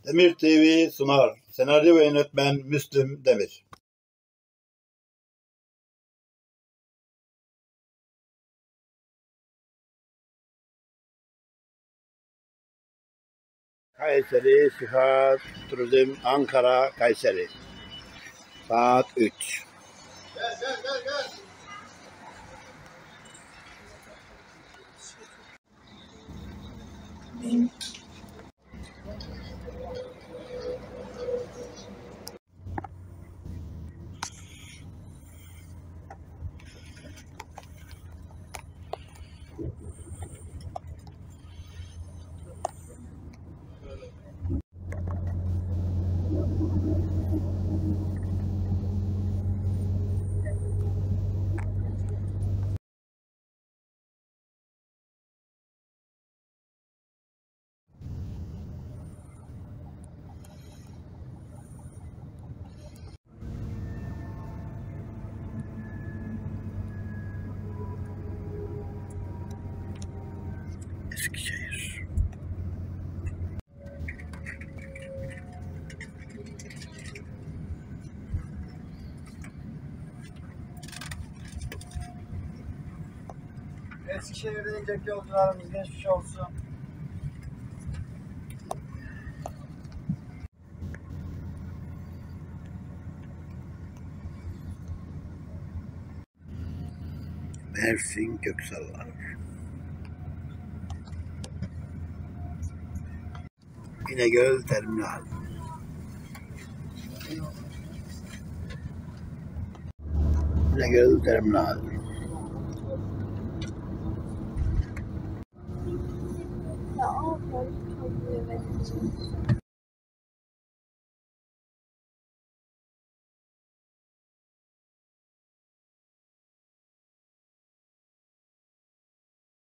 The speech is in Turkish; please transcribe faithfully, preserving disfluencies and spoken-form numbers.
Demir T V sunar. Senaryo ve yönetmen Müslüm Demir. Kayseri, Sifat, Turizm, Ankara, Kayseri. Saat üç. Gel, gel, gel, gel. Eskişehir. Eskişehir'de inecek yolcularımız geçmiş olsun. Mersin Köksallar. İnegöl Terminal. İnegöl Terminal. Ya,